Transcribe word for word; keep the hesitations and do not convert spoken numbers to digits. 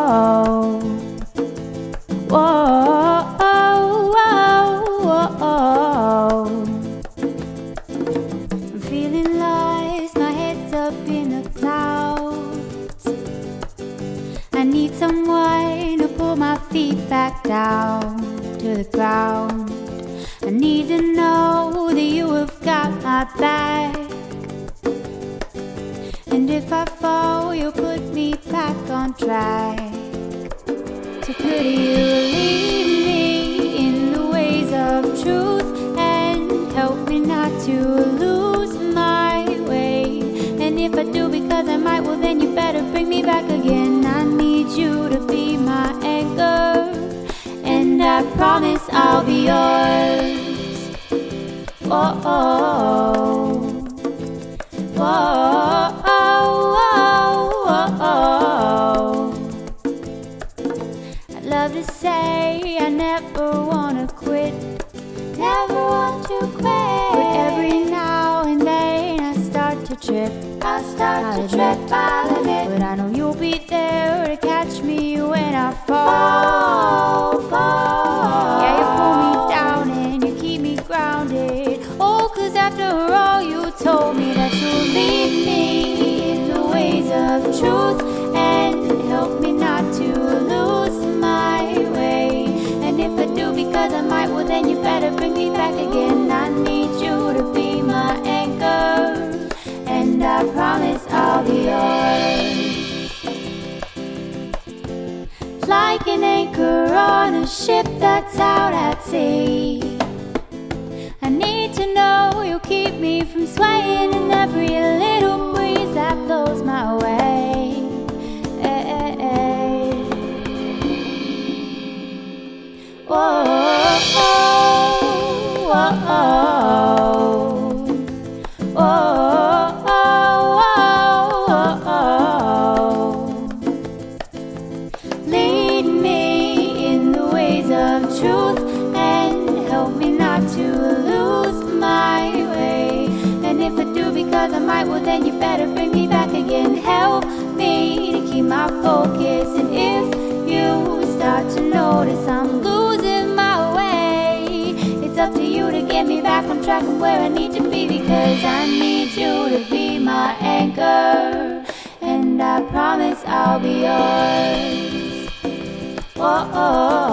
I'm feeling lost, my head's up in the clouds. I need someone to pull my feet back down to the ground. I need to know that you have got my back, and if I fall, you'll put me back on track. So could you lead me in the ways of truth and help me not to lose my way? And if I do, because I might, well then you better bring me back again. I need you to be my anchor, and I promise I'll be yours. Oh, oh, oh, oh, oh, oh, oh. I'd love to say I never wanna quit, never want to quit, but every now and then I start to trip. I start to trip, I'll admit, but I know you'll be there to catch me when I fall, fall. Yeah, you pull me down and you keep me grounded. Oh, 'cause after all you told me that you'll lead me in the ways of truth and help me not to lose my way. And if I do, because I might, well then you better bring me back again. I need you to be my anchor, and I promise I'll be yours. Like an anchor on a ship that's out at sea, I need to know you'll keep me from swaying in every little breeze that blows my way. Hey, hey, hey. Whoa, oh, oh, oh. Whoa, oh, oh, oh. Lead me in the ways of truth and help me not to lose my way. And if I do, because I might, well then you better bring me back again. Help me to keep my focus, and if you start to notice I'm losing my way, it's up to you to get me back on track and where I need to be, because I need you to be my anchor, and I promise I'll be yours. Oh, oh.